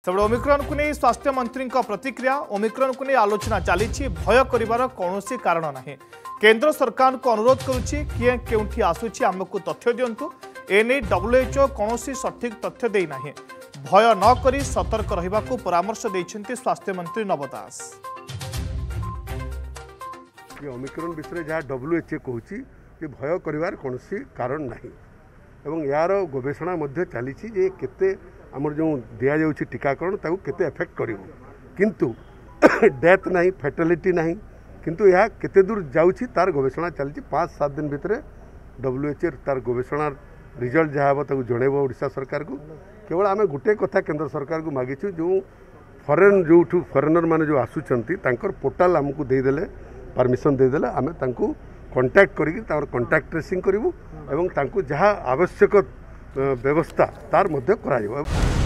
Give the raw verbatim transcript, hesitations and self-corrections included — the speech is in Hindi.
सेबड़े ओमिक्रॉन को नहीं स्वास्थ्य मंत्री प्रतिक्रिया। ओमिक्रॉन को नहीं आलोचना चली भय कर कौन कारण ना। केंद्र सरकार को अनुरोध करुच्ची किए केउठी आसुची आमको तथ्य दिंतु। एने डब्ल्यूएचओ कौन सठिक तथ्य देना। भय न करी सतर्क रहिबा को परामर्श देइछन्ति स्वास्थ्य मंत्री नव दास। ओमिक्रॉन विषय जहाँ डब्ल्यूएचओ कहूँ भय कर कौन कारण नहीं एवं यार गवेषणा चली केते आमर जो दिया जाउछि टीकाकरण ताकू केते एफेक्ट करिवो किंतु डेथ नहीं फैटालिटी नहीं किंतु यह केते दूर जाउछि तार गवेषणा चली पाँच सात दिन भितर डब्ल्यूएचओ तार गवेषणा रिजल्ट जहाँ हम ताकू जनइबो ओडिशा सरकार को। केवल आम गोटे कथा केंद्र सरकार को मागिछु जो फरेन जो फरेनर माने जो आसुचंती तांकर पोर्टाल आमको देदेले परमिशन देदेले आम तांको कांटेक्ट करिक तार कांटेक्ट ट्रेसिंग करिवो एवं तांको जहाँ आवश्यक व्यवस्था तार मध्य कराइबो।